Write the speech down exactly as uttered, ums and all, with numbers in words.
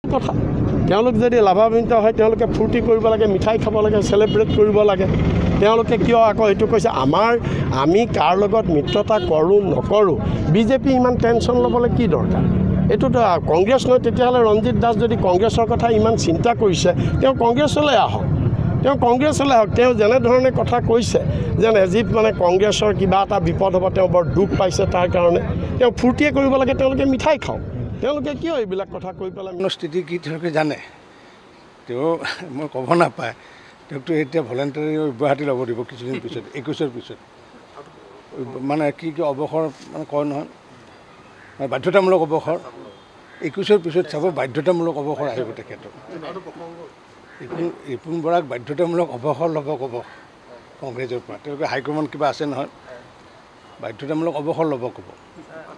কথা তেওঁলোক যদি লাভান্বিত হয় তেওঁলোকে ফূৰ্তি কৰিব লাগে, মিঠাই খাব লাগে, চেলিব্ৰেট কৰিব লাগে। তেওঁলোকে কিয় আকৌ এইটো কৈছে আমাৰ আমি কাৰ লগত মিত্ৰতা কৰোঁ নকৰোঁ, বিজেপি ইমান টেনশ্যন ল'বলৈ কি দৰকাৰ? এইটোতো কংগ্ৰেছ নহয়। তেতিয়াহ'লে ৰঞ্জিত দাস যদি কংগ্ৰেছৰ কথা ইমান চিন্তা কৰিছে তেওঁ কংগ্ৰেছলৈ আহক, তেওঁ কংগ্ৰেছলৈ আহক। তেওঁ যেনেধৰণে কথা কৈছে যেন এজিপ মানে কংগ্ৰেছৰ কিবা এটা বিপদ হ'ব, তেওঁ বৰ দুখ পাইছে, তাৰ কাৰণে তেওঁ ফূৰ্তিয়ে কৰিব লাগে, তেওঁলোকে মিঠাই খাওক। তেওঁলোকে কিয় এইবিলাক কথা কৈ পেলাই স্থিতি কি তেওঁলোকে জানে, তেওঁ মই ক'ব নাপায়। তেওঁকতো এতিয়া ভলেণ্টাৰী গুৱাহাটী ল'ব দিব কিছুদিন পিছত, একৈছৰ পিছত মানে কি কি অৱসৰ মানে কয় নহয়, বাধ্যতামূলক অৱসৰ একৈছৰ পিছত চাব, বাধ্যতামূলক অৱসৰ আহিব তেখেতৰ। ৰিপুণ ৰিপুণ বৰাক বাধ্যতামূলক অৱসৰ ল'ব ক'ব কংগ্ৰেছৰ পৰা। তেওঁলোকে হাইকমাণ্ড কিবা আছে নহয়, বাধ্যতামূলক অৱসৰ ল'ব ক'ব।